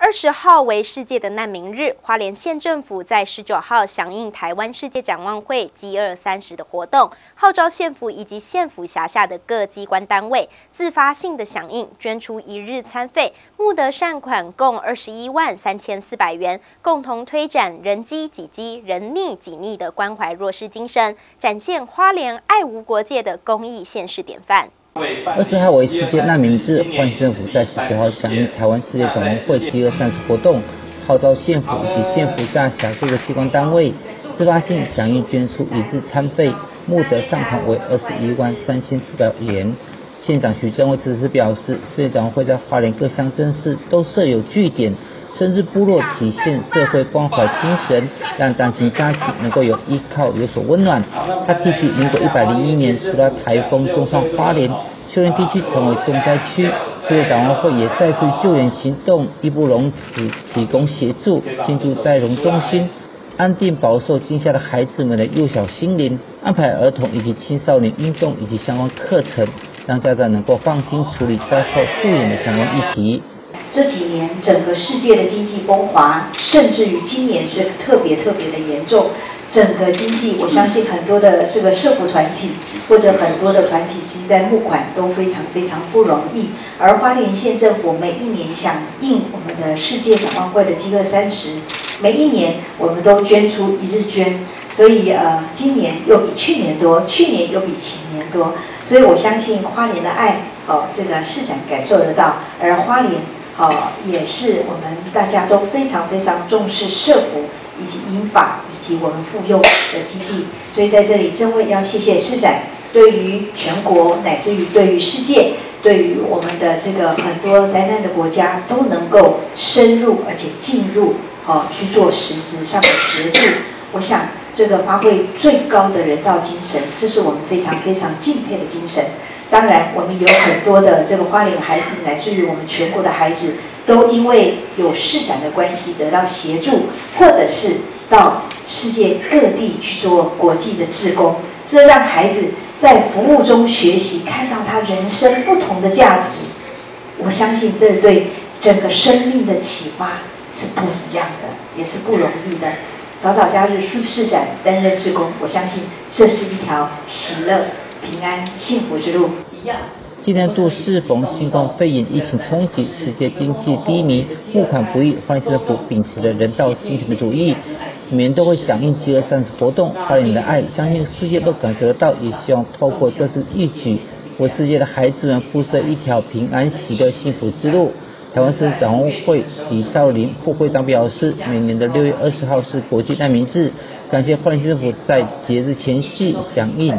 20号为世界的难民日，花莲县政府在19号响应台湾世界展望会G2030的活动，号召县府以及县府辖下的各机关单位自发性的响应，捐出1日餐费，募得善款共21万3400元，共同推展人饥己饥、人溺己溺的关怀弱势精神，展现花莲爱无国界的公益县市典范。 20号为世界难民日，花莲政府在19号响应台湾世界展望会G2030活动，号召县府以及县府下辖各个机关单位自发性响应捐出1日餐费，募得善款为21万3400元。县长徐正惠此时表示，世界展望会在花莲各乡镇市都设有据点，深入部落，体现社会关怀精神，让单亲家庭能够有依靠，有所温暖。他提起民国101年受到台风重创花莲，秀莲地区成为重灾区，世界展望会也再次救援行动，义不容辞提供协助，进驻在容中心，安定饱受惊吓的孩子们的幼小心灵，安排儿童以及青少年运动以及相关课程，让家长能够放心处理灾后复原的相关议题。 这几年整个世界的经济崩滑，甚至于今年是特别的严重。整个经济，我相信很多的这个社福团体或者很多的团体，其实在募款都非常不容易。而花莲县政府每一年响应我们的世界展望会的G2030，每一年我们都捐出1日捐，所以今年又比去年多，去年又比前年多。所以我相信花莲的爱，这个市长感受得到，而花莲。也是我们大家都非常重视社福以及银发以及我们妇幼的基地，所以在这里真为要谢谢市长，对于全国乃至于对于世界，对于我们的这个很多灾难的国家都能够深入而且进入去做实质上的协助。我想这个发挥最高的人道精神，这是我们非常敬佩的精神。当然，我们有很多的这个花莲孩子，乃至于我们全国的孩子，都因为有市长的关系得到协助，或者是到世界各地去做国际的志工，这让孩子在服务中学习，看到他人生不同的价值。我相信这对整个生命的启发是不一样的，也是不容易的。早假日市长担任志工，我相信这是一条喜乐、平安、幸福之路。 今年度适逢新冠肺炎疫情冲击，世界经济低迷，募款不易。花莲政府秉持着人道精神的主义，每年都会响应G2030活动。花莲的爱，相信世界都感受得到，也希望透过这次义举，为世界的孩子们铺设一条平安、喜乐、幸福之路。台湾市展望会李少林副会长表示，每年的6月20号是国际难民日，感谢花莲政府在节日前夕响应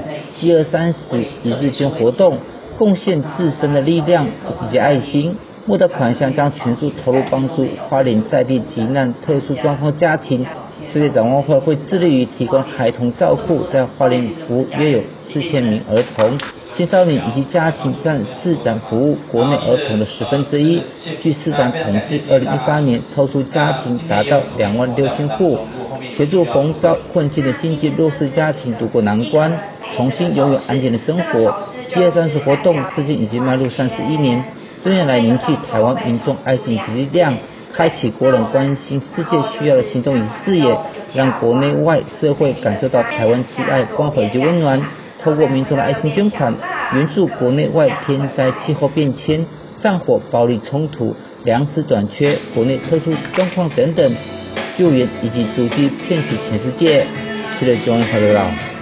G20301日捐活动，贡献自身的力量以及爱心，募得款项将全数投入帮助花莲在地急难特殊状况家庭。世界展望会会致力于提供孩童照顾，在花莲服务约有4000名儿童、青少年以及家庭，占市长服务国内儿童的1/10。据市长统计，2018年特殊家庭达到26000户，协助逢遭困境的经济弱势家庭渡过难关，重新拥有安定的生活。G2030活动至今已经迈入31年，多年来凝聚台湾民众爱心以及力量，开启国人关心世界需要的行动与视野，让国内外社会感受到台湾之爱、关怀以及温暖。透过民众的爱心捐款，援助国内外天灾、气候变迁、战火、暴力冲突、粮食短缺、国内特殊状况等等，救援以及足迹遍及全世界。记者中文报道。